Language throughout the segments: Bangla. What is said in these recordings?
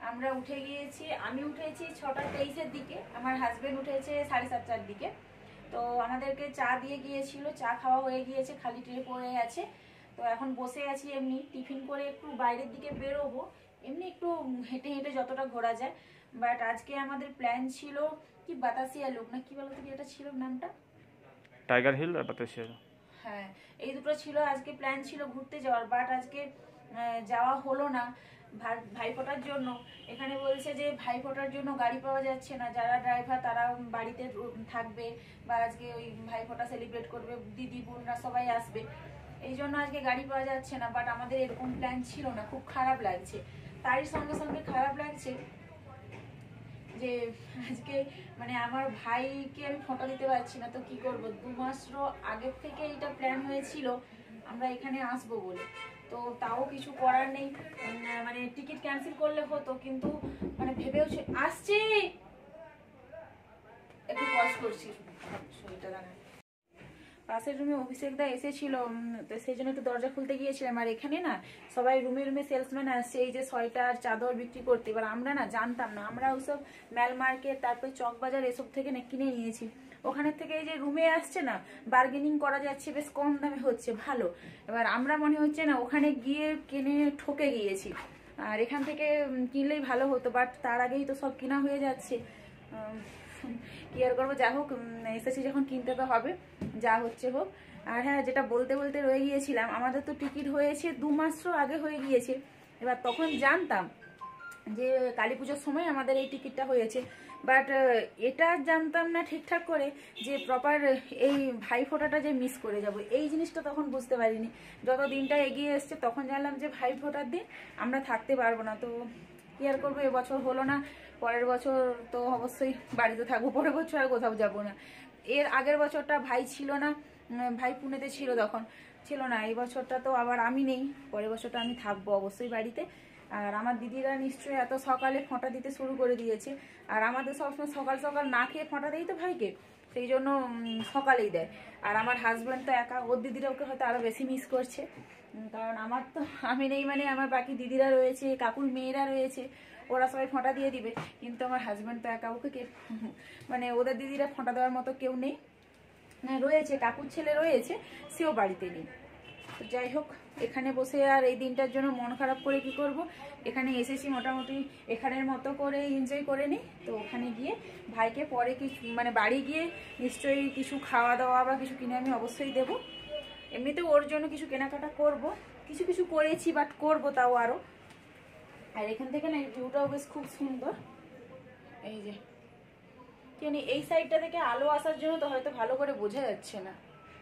আমরা উঠে গিয়েছি। আমি উঠেছি 6:23-এর দিকে, আমার হাজবেন্ড উঠেছে 7:30-টার দিকে। তো আমাদেরকে চা দিয়ে গিয়েছিল, চা খাওয়া হয়ে গিয়েছে, খালি ট্রে পড়ে আছে। তো এখন বসে আছি, এমনি টিফিন করে একটু বাইরের দিকে বেরোবো, এমনি একটু হেঁটে হেঁটে যতটা ঘোরা যায়। বাট আজকে আমাদের প্ল্যান ছিল কি বাতাসিয়া লুক না কি বলতো কি এটা ছিল নামটা, টাইগার হিল আর বাতাসিয়া। হ্যাঁ, এই দুটো ছিল আজকে প্ল্যান ছিল ঘুরতে যাওয়ার। বাট আজকে যাওয়া হলো না ভাইফোঁটার জন্য। এখানে বলছে যে ভাইফোঁটার জন্য গাড়ি পাওয়া যাচ্ছে না, যারা ড্রাইভার তারা বাড়িতে থাকবে বা আজকে ওই ভাইফোঁটা সেলিব্রেট করবে, দিদি বোনরা সবাই আসবে, এই জন্য আজকে গাড়ি পাওয়া যাচ্ছে না। বাট আমাদের এরকম প্ল্যান ছিল না, খুব খারাপ লাগছে। তারই সঙ্গে সঙ্গে খারাপ লাগছে যে আজকে মানে আমার ভাইকে আমি ফোঁটা দিতে পারছি না। তো কি করব, 2 মাসেরও আগের থেকে এটা প্ল্যান হয়েছিল আমরা এখানে আসবো বলে। তো তাও কিছু করার নেই, মানে টিকিট ক্যান্সেল করলে হতো, কিন্তু মানে ভেবেও আসছি, একটু পজ করছি শরীরটা দাঁড়ায়। পাশের রুমে অভিষেক দা এসেছিল, তো সেই জন্য একটু দরজা খুলতে গিয়েছিলাম। আর এখানে না সবাই রুমে রুমে সেলসম্যান আসছে এই যে সোয়েটার চাদর বিক্রি করতে। এবার আমরা না জানতাম না, আমরা ওসব ম্যাল মার্কেট তারপরে চকবাজার এসব থেকে না কিনে নিয়েছি। ওখানের থেকে এই যে রুমে আসছে না, বার্গেনিং করা যাচ্ছে, বেশ কম দামে হচ্ছে, ভালো। এবার আমরা মনে হচ্ছে না ওখানে গিয়ে কিনে ঠকে গিয়েছি, আর এখান থেকে কিনলেই ভালো হতো। বাট তার আগেই তো সব কেনা হয়ে যাচ্ছে, কি আর করবো। যা হোক, এসেছি যখন কিনতে তো হবে, যা হচ্ছে হোক। আর হ্যাঁ, যেটা বলতে বলতে রয়ে গিয়েছিলাম, আমাদের তো টিকিট হয়েছে 2 মাসও আগে হয়ে গিয়েছে। এবার তখন জানতাম যে কালী পুজোর সময় আমাদের এই টিকিটটা হয়েছে, বাট এটা জানতাম না ঠিকঠাক করে যে প্রপার এই ভাইফোঁটাটা যে মিস করে যাব, এই জিনিসটা তখন বুঝতে পারিনি। যত দিনটা এগিয়ে এসছে তখন জানলাম যে ভাইফোঁটার দিন আমরা থাকতে পারবো না। তো কি আর করবো, এবছর হলো না, পরের বছর তো অবশ্যই বাড়িতে থাকবো, পরের বছর আর কোথাও যাবো না। এর আগের বছরটা ভাই ছিল না, ভাই পুনেতে ছিল, তখন ছিল না। এই বছরটা তো আবার আমি নেই, পরের বছরটা আমি থাকবো অবশ্যই বাড়িতে। আর আমার দিদিরা নিশ্চয়ই এত সকালে ফোঁটা দিতে শুরু করে দিয়েছে, আর আমাদের সবসময় সকাল সকাল না খেয়ে ফোঁটা দেয় তো ভাইকে, সেই জন্য সকালেই দেয়। আর আমার হাজব্যান্ড তো একা, ওর দিদিরা ওকে হয়তো আরও বেশি মিস করছে, কারণ আমার তো আমি নেই, মানে আমার বাকি দিদিরা রয়েছে, কাকুর মেয়েরা রয়েছে, ওরা সবাই ফোঁটা দিয়ে দিবে, কিন্তু আমার হাজব্যান্ড তো একা, ওকে কে মানে ওদের দিদিরা ফোঁটা দেওয়ার মতো কেউ নেই। রয়েছে কাকুর ছেলে রয়েছে, সেও বাড়িতে নেই। তো যাই হোক, এখানে বসে আর এই দিনটার জন্য মন খারাপ করে কি করব। এখানে এসেছি মোটামুটি এখানের মতো করে এনজয় করে নিই। তো ওখানে গিয়ে ভাইকে পরে কিছু মানে বাড়ি গিয়ে নিশ্চয়ই কিছু খাওয়া দাওয়া বা কিছু কিনে আমি অবশ্যই দেব। এমনিতে ওর জন্য কিছু কেনাকাটা করব, কিছু কিছু করেছি, বাট করবো তাও আরও। আর এখান থেকে না ভিউটাও বেশ খুব সুন্দর, এই যে জানি এই সাইডটা থেকে আলো আসার জন্য তো হয়তো ভালো করে বোঝা যাচ্ছে না।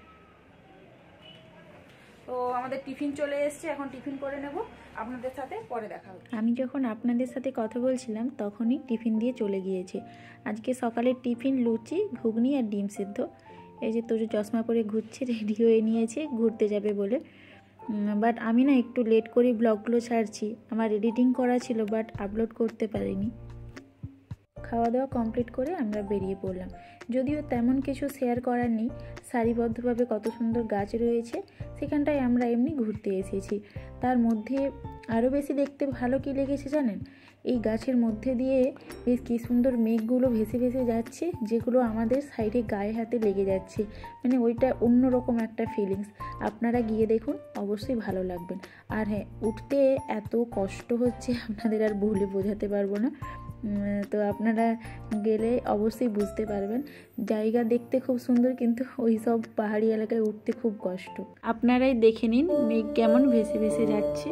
তো আমাদের টিফিন চলে এসছে, এখন টিফিন করে নেব, আপনাদের সাথে পরে দেখা হবে। আমি যখন আপনাদের সাথে কথা বলছিলাম তখনই টিফিন দিয়ে চলে গিয়েছে। আজকে সকালের টিফিন লুচি, ঘুগনি আর ডিম সিদ্ধ। এই যে তোর চশমা পরে ঘুরছে, রেডি হয়ে নিয়েছে ঘুরতে যাবে বলে। বাট আমি না একটু লেট করে ব্লগগুলো ছাড়ছি, আমার এডিটিং করা ছিল বাট আপলোড করতে পারিনি। খাওয়া দাওয়া কমপ্লিট করে আমরা বেরিয়ে পড়লাম। যদিও তেমন কিছু শেয়ার করার নেই, সারিবদ্ধভাবে কত সুন্দর গাছ রয়েছে, সেখানটায় আমরা এমনি ঘুরতে এসেছি। তার মধ্যে আরও বেশি দেখতে ভালো কি লেগেছে জানেন, এই গাছের মধ্যে দিয়ে বেশ কী সুন্দর মেঘগুলো ভেসে ভেসে যাচ্ছে, যেগুলো আমাদের সাইডে গায়ে হাতে লেগে যাচ্ছে, মানে ওইটা অন্যরকম একটা ফিলিংস। আপনারা গিয়ে দেখুন, অবশ্যই ভালো লাগবেন। আর হ্যাঁ, উঠতে এত কষ্ট হচ্ছে আপনাদের আর বলে বোঝাতে পারবো না। তো আপনারা গেলে অবশ্যই বুঝতে পারবেন। জায়গা দেখতে খুব সুন্দর, কিন্তু ওই সব পাহাড়ি এলাকায় উঠতে খুব কষ্ট। আপনারাই দেখে নিন মেঘ কেমন ভেসে ভেসে যাচ্ছে।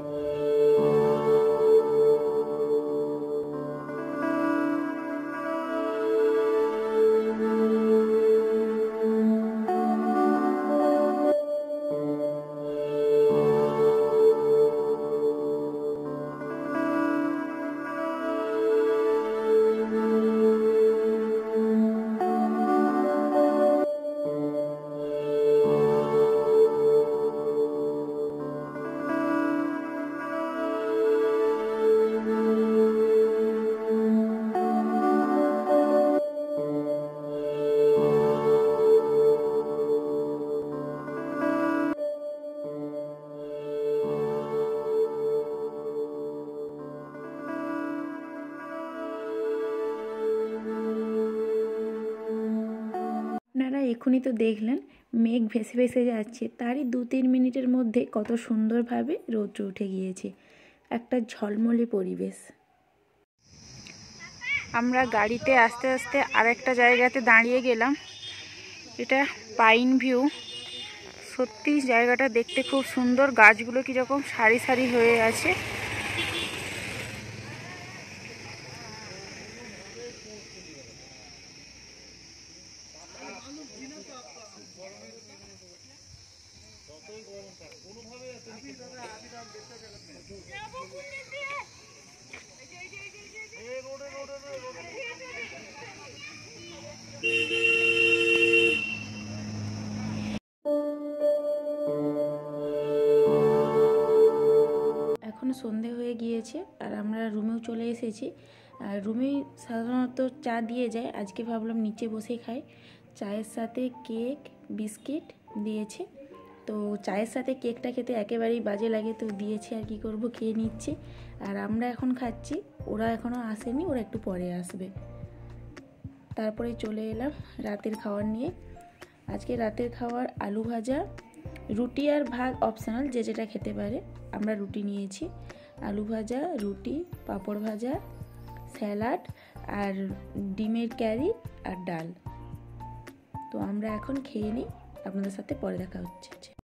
এক্ষুনি তো দেখলেন মেঘ ভেসে ভেসে যাচ্ছে, তারই 2-3 মিনিটের মধ্যে কত সুন্দরভাবে রৌদ্র উঠে গিয়েছে, একটা ঝলমলে পরিবেশ। আমরা গাড়িতে আস্তে আস্তে আরেকটা জায়গাতে দাঁড়িয়ে গেলাম, এটা পাইন ভিউ। সত্যি জায়গাটা দেখতে খুব সুন্দর, গাছগুলো কীরকম সারি সারি হয়ে আছে। এখনও সন্ধে হয়ে গিয়েছে আর আমরা রুমেও চলে এসেছি। আর রুমেই সাধারণত চা দিয়ে যায়, আজকে ভাবলাম নিচে বসে খাই। চায়ের সাথে কেক বিস্কিট দিয়েছে, তো চায়ের সাথে কেকটা খেতে একেবারেই বাজে লাগে, তো দিয়েছে আর কি করব, খেয়ে নিচ্ছি। আর আমরা এখন খাচ্ছি, ওরা এখনও আসেনি, ওরা একটু পরে আসবে। তারপরে চলে এলাম রাতের খাবার নিয়ে। আজকে রাতের খাবার আলু ভাজা, রুটি আর ভাত অপশনাল, যে যেটা খেতে পারে। আমরা রুটি নিয়েছি, আলু ভাজা, রুটি, পাঁপড় ভাজা, স্যালাড আর ডিমের ক্যারি আর ডাল। তো আমরা এখন খেয়ে নিই, আপনাদের সাথে পরে দেখা হচ্ছে।